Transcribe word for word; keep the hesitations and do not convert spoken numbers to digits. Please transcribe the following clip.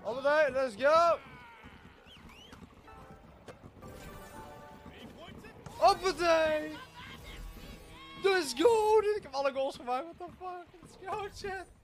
Abonneer, let's go! Hoppatee! Let's go! Ik heb alle goals gemaakt, what the fuck? Let's go, chat!